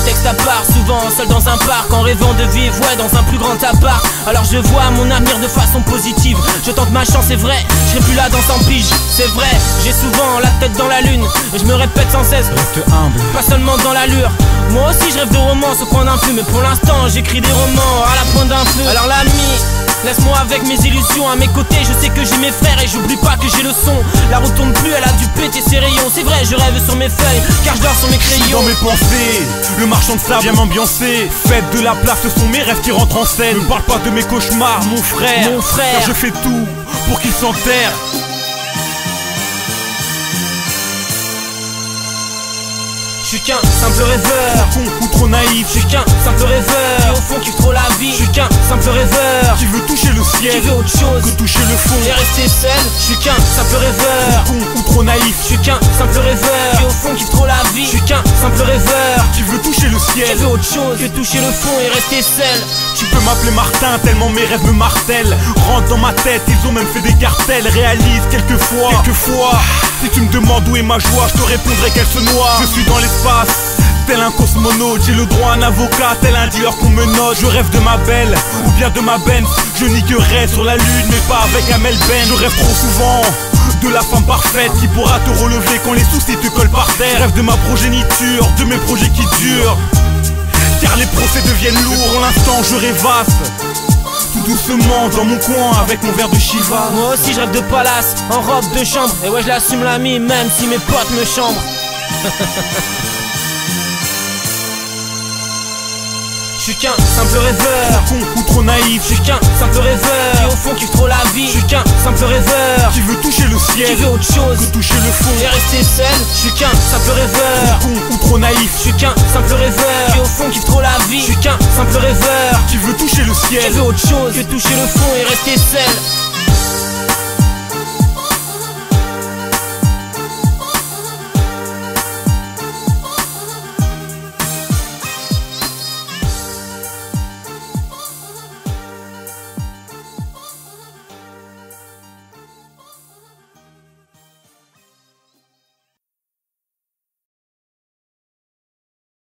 textes à part, souvent seul dans un parc, en rêvant de vivre, ouais, dans un plus grand appart. Alors je vois mon avenir de façon positive. Je tente ma chance, c'est vrai, je serai plus là dans 100 piges. C'est vrai, j'ai souvent la tête dans la lune, et je me répète sans cesse, reste humble, pas seulement dans l'allure. Moi aussi je rêve de romance au coin d'un feu, mais pour l'instant j'écris des romans à la pointe d'un feu. Alors l'ami, laisse-moi avec mes illusions à mes côtés, je sais que j'ai mes frères et j'oublie pas que j'ai le son. La route tourne plus, elle a dû péter ses rayons. C'est vrai, je rêve sur mes feuilles, car je dors sur mes crayons. Dans mes pensées, le marchand de sable vient m'ambiancer. Faites de la place, ce sont mes rêves qui rentrent en scène. Ne parle pas de mes cauchemars, mon frère, car je fais tout pour qu'ils s'enterrent. Je suis qu'un simple rêveur, con ou trop naïf. je suis qu'un simple rêveur, qui au fond kiffe trop la vie. Je suis qu'un simple rêveur, qui veut toucher le ciel, qui veut autre chose que toucher le fond. Et rester seul, je suis qu'un simple rêveur, con ou trop naïf. je suis qu'un simple rêveur, qui au fond kiffe trop la vie. Je suis qu'un simple rêveur, qui veut toucher le ciel, qui veut autre chose que toucher le fond et rester seul. Tu peux m'appeler Martin, tellement mes rêves me martèlent. Rentre dans ma tête, ils ont même fait des cartels. Réalise quelquefois, si tu me demandes où est ma joie, je te répondrai qu'elle se noie. Je suis dans l'espace, tel un cosmonaute. J'ai le droit à un avocat, tel un dealer qu'on me note. Je rêve de ma belle, ou bien de ma Benz. Je niquerai sur la lune, mais pas avec un Melben. Je rêve trop souvent de la femme parfaite qui pourra te relever quand les soucis te collent par terre. Je rêve de ma progéniture, de mes projets qui durent, car les procès deviennent lourds. Pour l'instant je rêvasse, tout doucement dans mon coin avec mon verre de Shiva. Moi aussi je rêve de palace, en robe de chambre. Et ouais je l'assume l'ami, même si mes potes me chambrent. Je suis qu'un simple rêveur, con ou trop naïf. je suis qu'un simple rêveur, qui au fond kiffe trop la vie. Je suis qu'un simple rêveur, qui veut toucher le ciel, qui veut autre chose que toucher le fond. et rester seul. Je suis qu'un simple rêveur, con ou trop naïf. je suis qu'un simple rêveur, qui au fond kiffe trop la vie. Je suis qu'un simple rêveur, qui veut toucher le ciel, qui veut autre chose que toucher le fond et rester seul.